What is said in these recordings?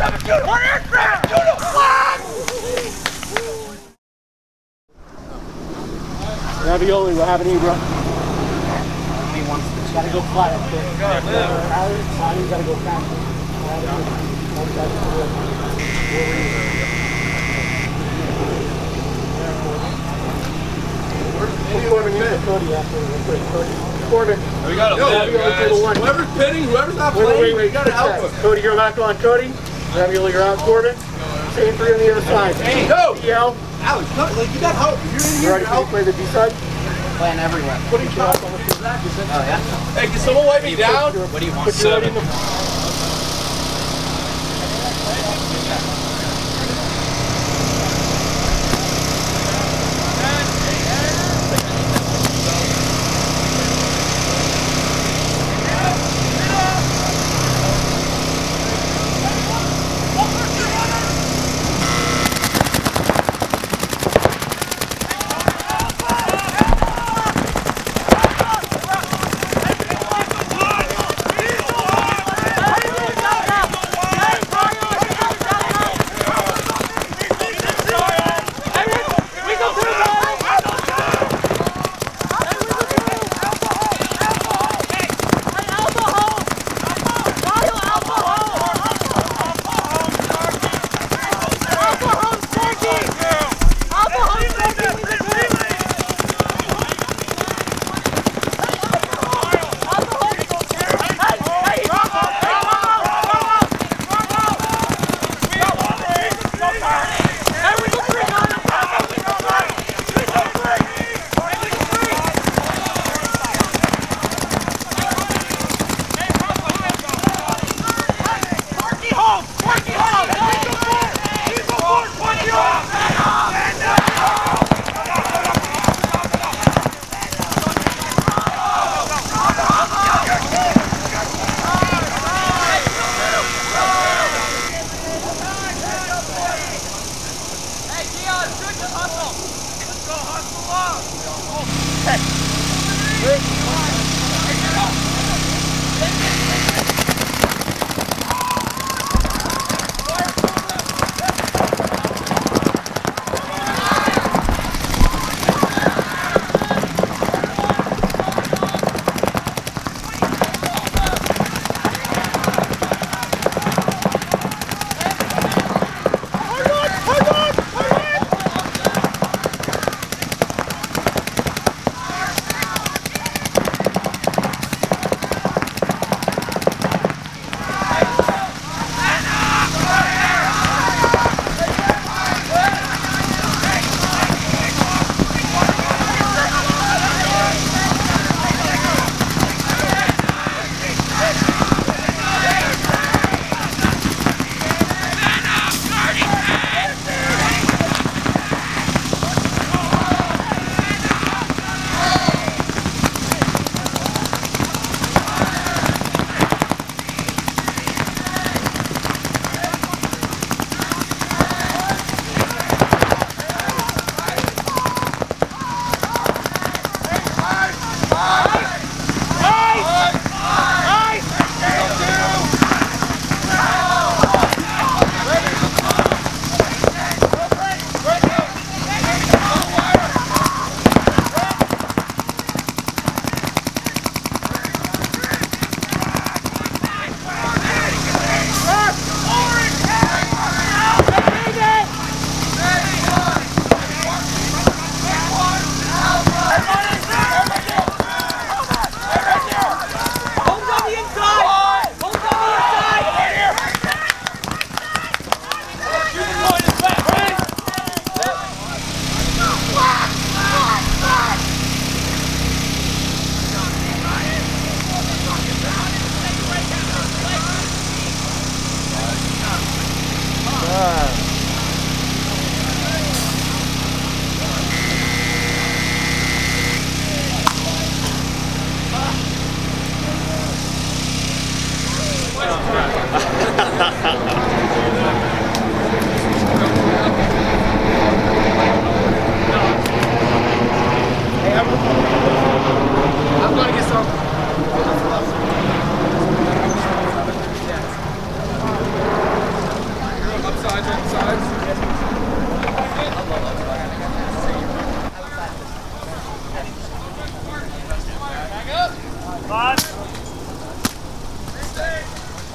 Ravioli, what happened to you, bro? He wants to gotta go fly up there. You gotta go faster. Corbin. We got a whoever's pitting, whoever's not playing, wait, you got to help us. Cody, you're back on. Cody. Ravioli, you're out. Corbin. Same three on the other side. Hey, go! Yell. Alex, like you got help. You're in here. Ready to play the D side? Playing everywhere. Putting shots on the field. Oh, yeah? Hey, can someone wipe me down? What do you want? 7.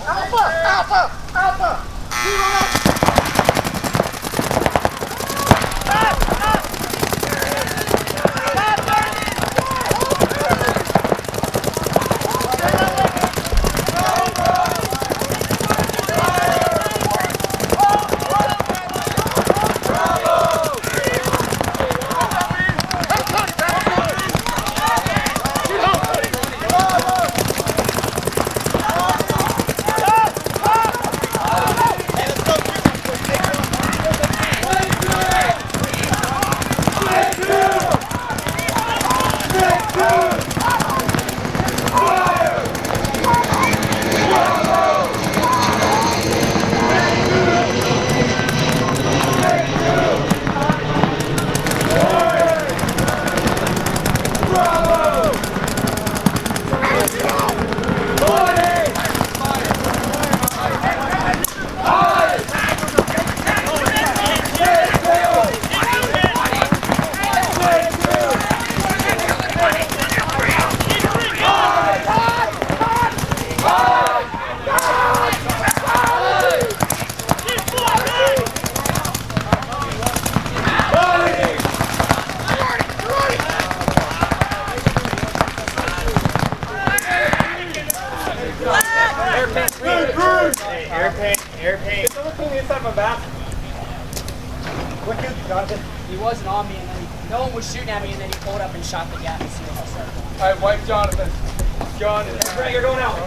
Air paint. Someone clean the inside of my bathroom. What kid, Jonathan? He wasn't on me, and then no one was shooting at me, and then he pulled up and shot the gap as soon as I started. All right, wipe Jonathan. John, You're going out.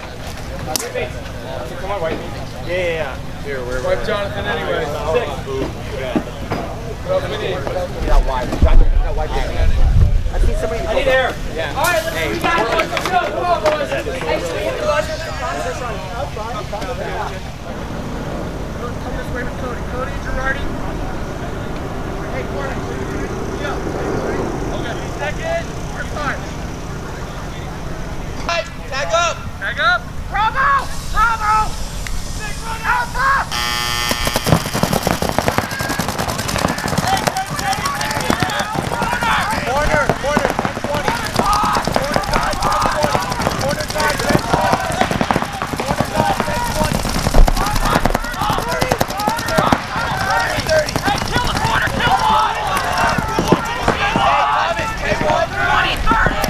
Come on, wipe me. Yeah. Here, where? Wipe Jonathan anyway. 6. What else we need? That wipe. That wipe. I see somebody. I need air. Yeah. All right, let's go. Come on, boys. Hey, so we hit the buzzer. Come this way with Cody. Cody, Girardi. Hey, Gordon. Okay. Second. First time. Tag up! Tag up. Bravo! Bravo! Big run Alpha! Corner, 10-20. Corner side, 10-20. Corner side, 10-20. Corner side, 10-20. 30. Hey, kill the corner! Kill one! Hey, Thomas, 20, 30!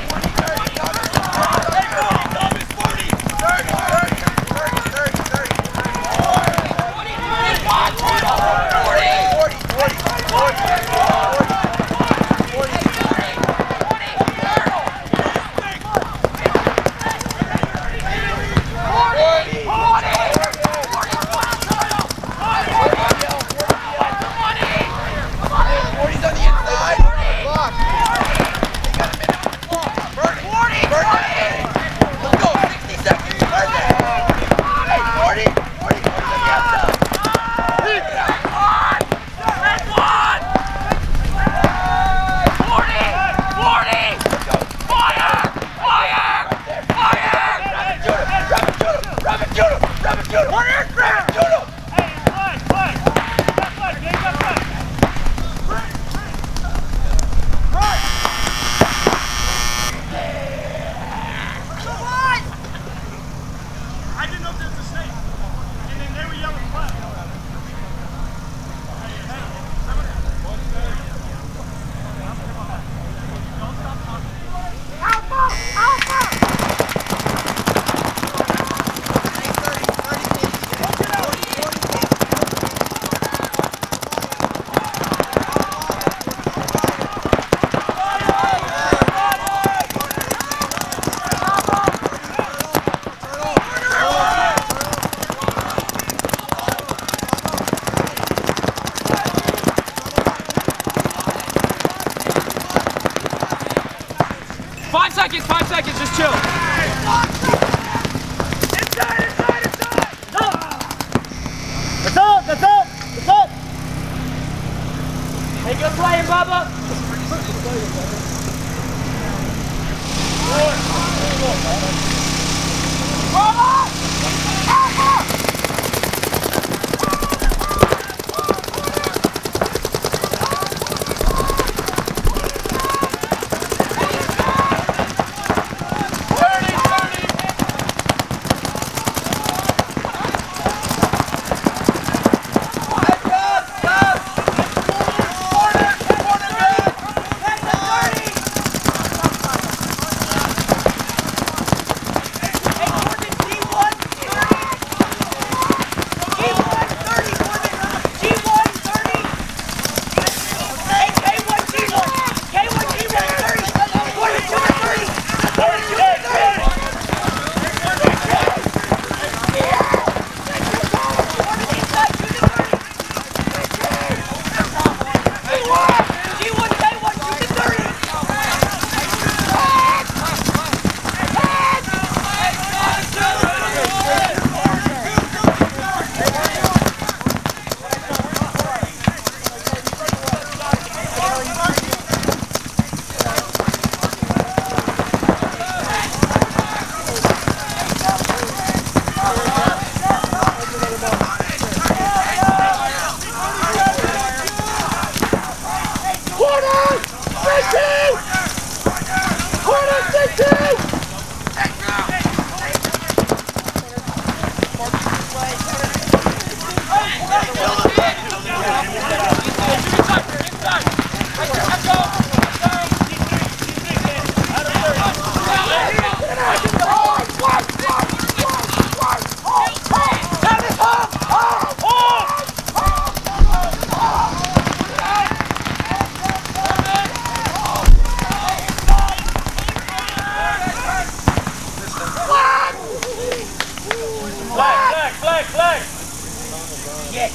flag. Yes.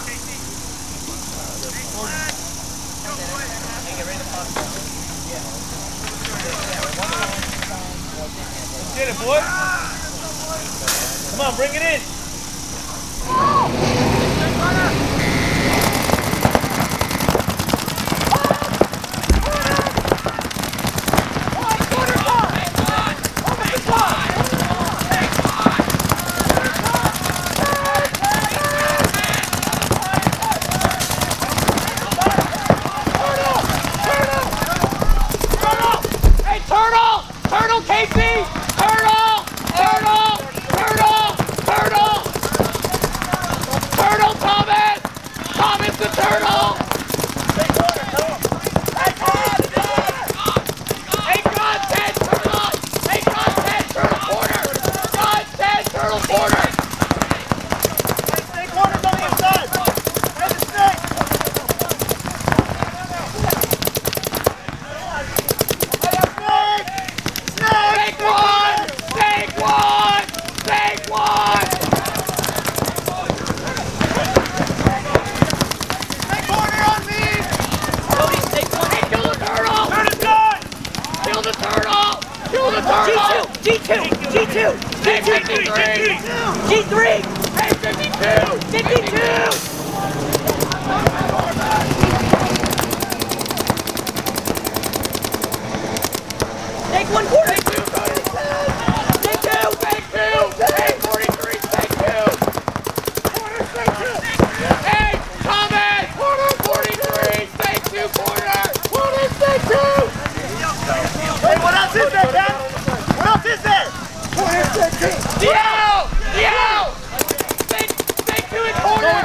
Let's get it, boys. Come on, bring it in. Turtle, Casey! Turtle! Thomas! Thomas the turtle! Hey, God, 10, turtle! Hey, God, 10, turtle corner! God, 10, turtle corner! Snake corners on the inside. Get the snake. Take one! Take one! Take one! Snake corner on me. Cody, take one. Hey, kill the turtle! Turn it done. Kill the turtle! Kill the turtle! G2! Hey, 53! G3! Hey, 52! Take one quarter! Take two, Cody! Take two! Hey, 43, take two! Hey, Thomas! Corner 43! Take two, corner! Corner, take two! Hey, what else is there, Ken? What else is there? DL! Take two in corner!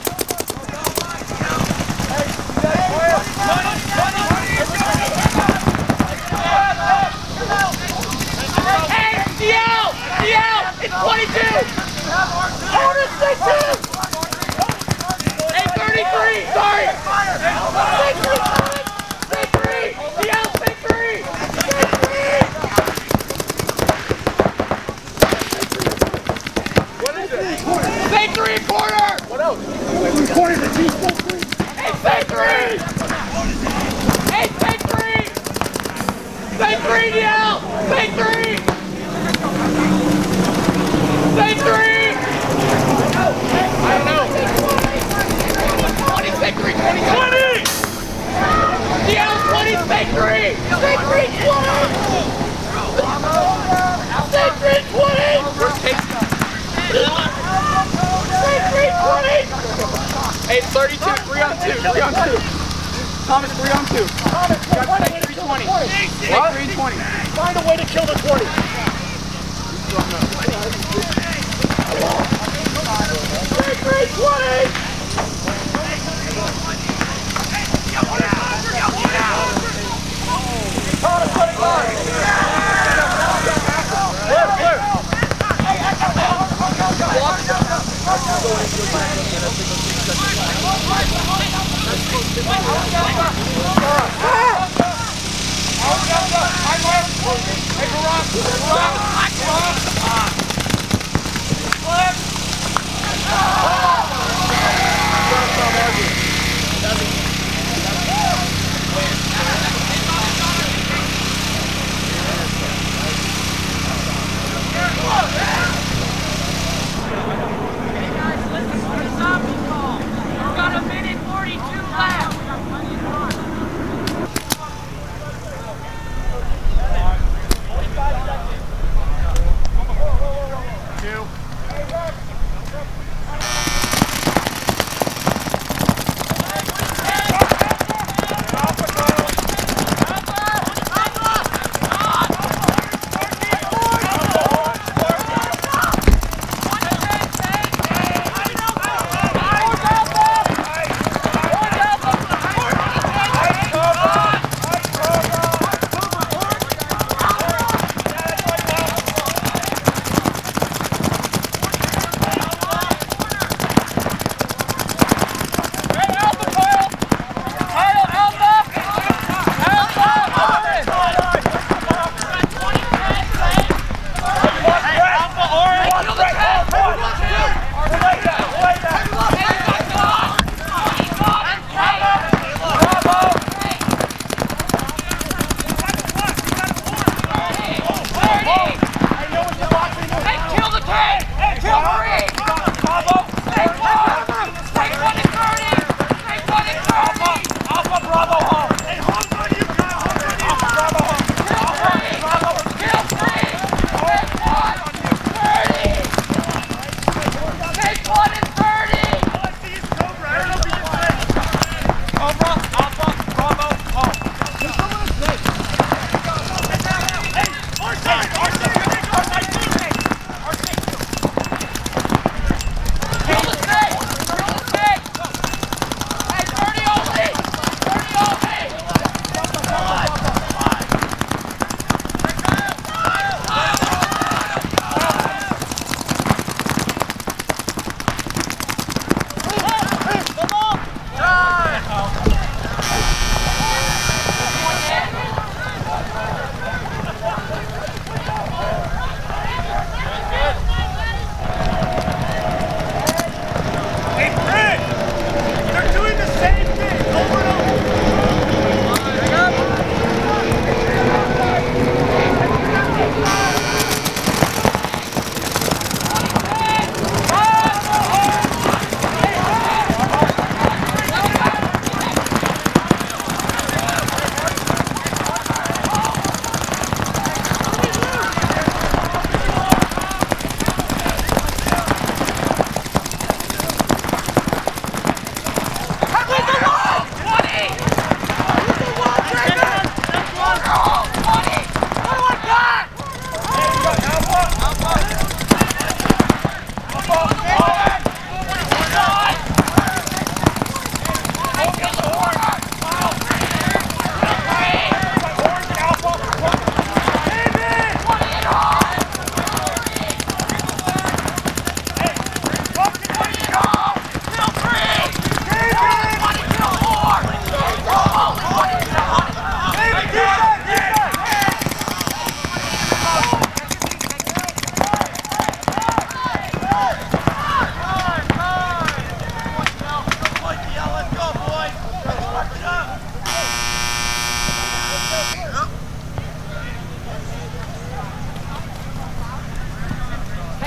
Hey, DL! It's 22! Corner, take two! Hey, 33! Sorry! Take three! DL, take three! Take three in corner! What else? Hey, take three! Hey, take three! Take three, DL! Take three! Take three! I don't know. 20, take three, 20! DL, 20, take three! Take three, 20! Take three, 20! Take three, 20! Hey, 32, 3 on 2, 3 on 2. Thomas, 3 on 2. Thomas, You got to take 3, 20. What? 3, 20. find a way to kill the 20. Take 3, 20! Thomas, put it on. Clear. We've got a minute 42 left.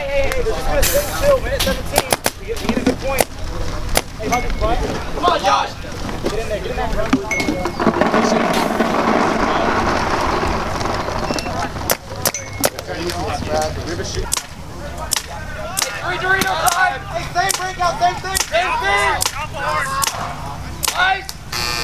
Hey, they're just gonna sit still. Minute 17. We get a good point. Hey, come on, Josh. Get in there. Get in that run. Three Dorito side. Hey, same breakout, same thing. Same thing. Nice.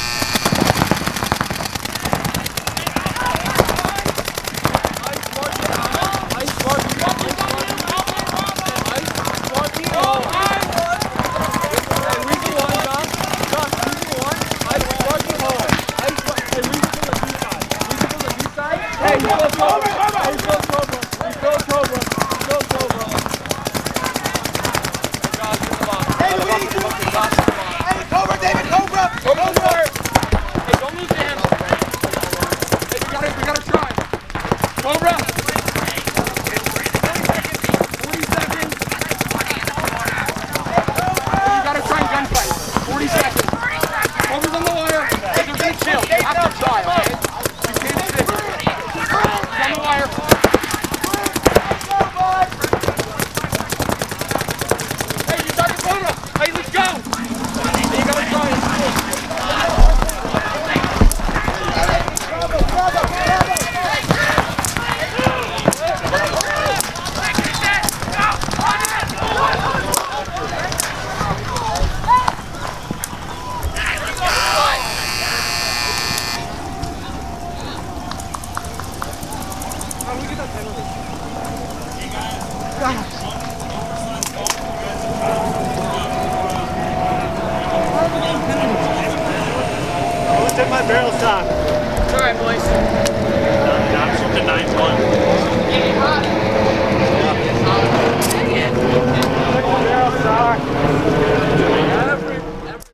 Took my barrel stop. It's all right, boys. I'm shooting 9-1. Yeah. Barrel stop.